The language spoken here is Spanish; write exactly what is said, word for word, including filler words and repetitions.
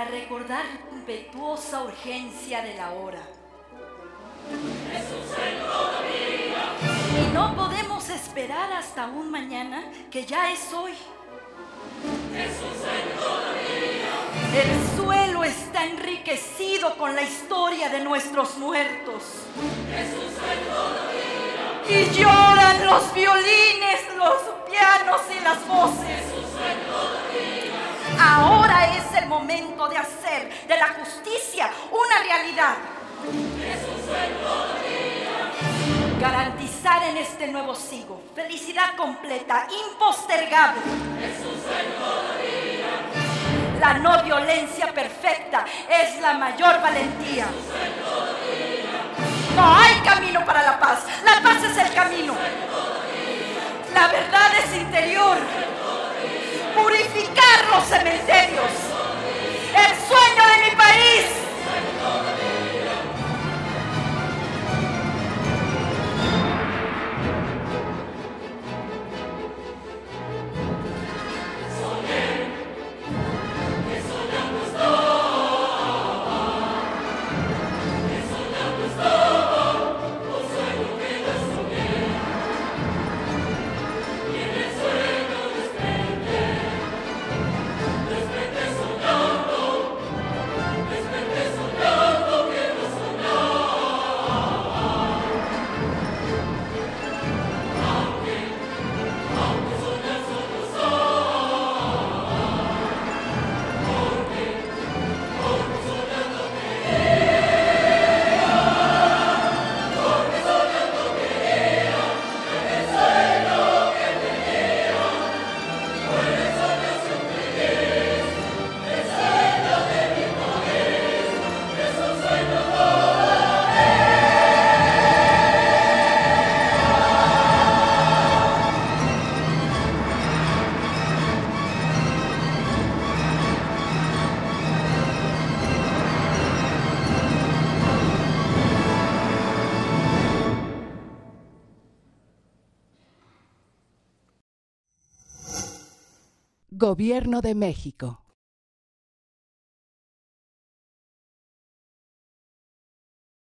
para recordar la impetuosa urgencia de la hora. Jesús en todavía. Y no podemos esperar hasta un mañana que ya es hoy. Jesús en todavía. El suelo está enriquecido con la historia de nuestros muertos. Jesús en todavía. Y lloran los violines, los pianos y las voces. Jesús en todavía. Ahora es el momento de hacer de la justicia una realidad. Jesús en todavía. Garantizar en este nuevo siglo felicidad completa, impostergable. Jesús en todavía. La no violencia perfecta es la mayor valentía. Jesús en todavía. No hay camino para la paz. La paz es el camino. La verdad es interior. Purificar los cementerios. El sueño de mi país. Gobierno de México.